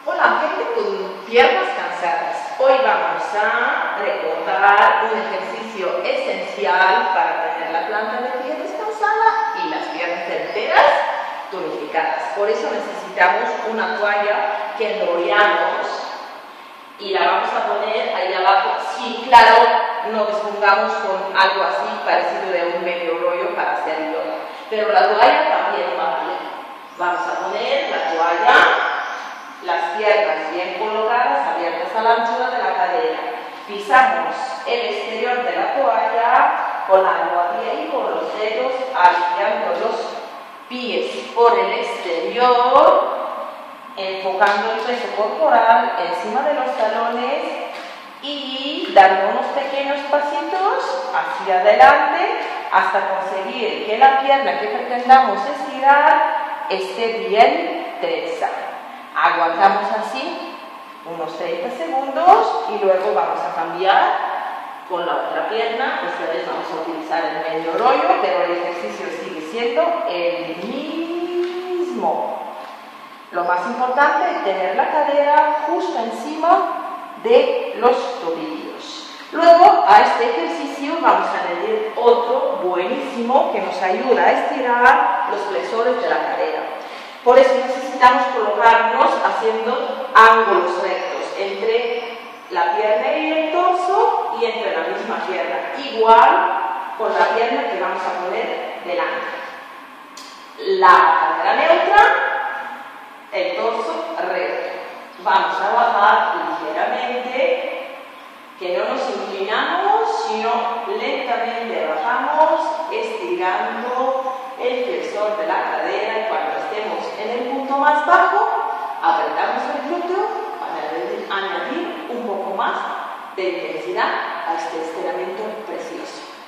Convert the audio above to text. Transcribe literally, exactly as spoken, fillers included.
Hola, gente con piernas cansadas. Hoy vamos a recordar un ejercicio esencial para tener la planta de pie descansada y las piernas enteras tonificadas. Por eso necesitamos una toalla que enrollamos y la vamos a poner ahí abajo. Sí, claro, no dispongamos con algo así parecido de un medio rollo para hacer yoga, pero la toalla también va bien. Vamos a poner la toalla, las piernas bien colocadas, abiertas a la anchura de la cadera. Pisamos el exterior de la toalla con la almohadilla y con los dedos, alineando los pies por el exterior, enfocando el peso corporal encima de los talones y dando unos pequeños pasitos hacia adelante hasta conseguir que la pierna que pretendamos estirar esté bien tensa. Aguantamos así unos treinta segundos y luego vamos a cambiar con la otra pierna. Esta vez vamos a utilizar el medio rollo, pero el ejercicio sigue siendo el mismo. Lo más importante es tener la cadera justo encima de los tobillos. Luego a este ejercicio vamos a añadir otro buenísimo que nos ayuda a estirar los flexores de la cadera. Por eso necesitamos colocarnos haciendo ángulos rectos entre la pierna y el torso y entre la misma pierna, igual con la pierna que vamos a poner delante. La cadera neutra, el torso recto. Vamos a bajar ligeramente, que no nos inclinamos, sino lentamente bajamos, estirando el flexor de la cadera, y cuando estemos en el punto más bajo, apretamos el glúteo para añadir un poco más de intensidad a este estiramiento precioso.